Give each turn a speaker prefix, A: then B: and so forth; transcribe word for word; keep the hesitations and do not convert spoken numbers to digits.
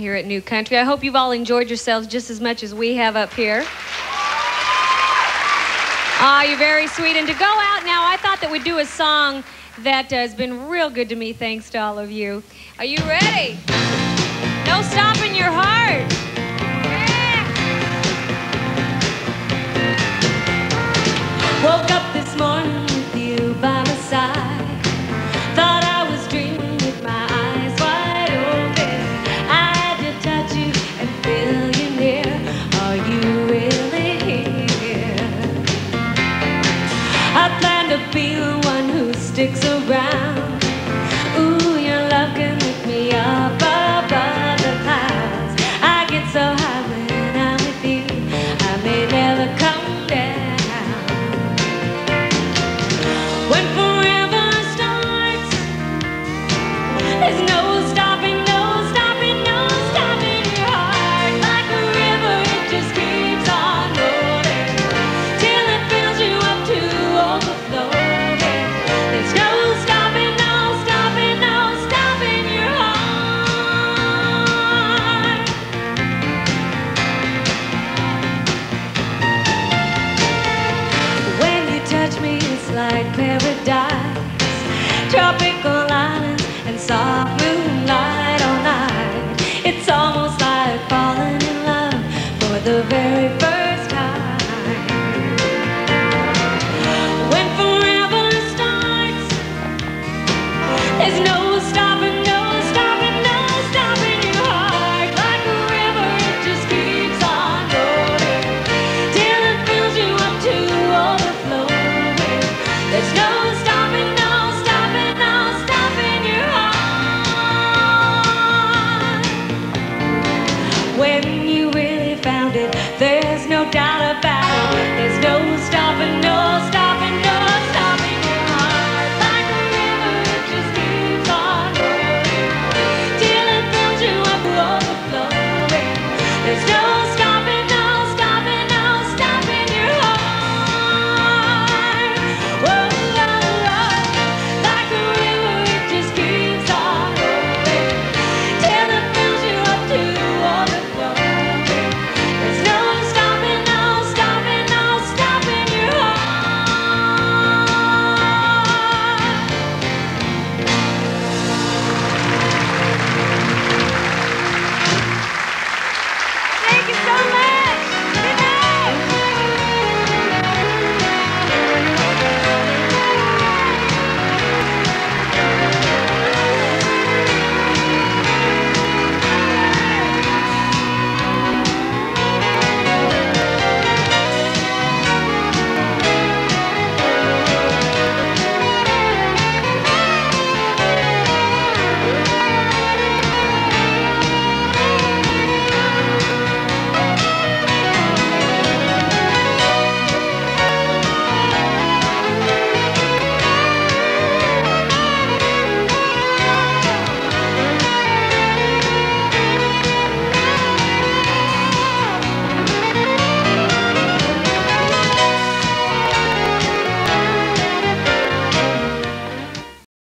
A: here at New Country. I hope you've all enjoyed yourselves just as much as we have up here. Ah, you're very sweet. And to go out now, I thought that we'd do a song that has been real good to me, thanks to all of you. Are you ready?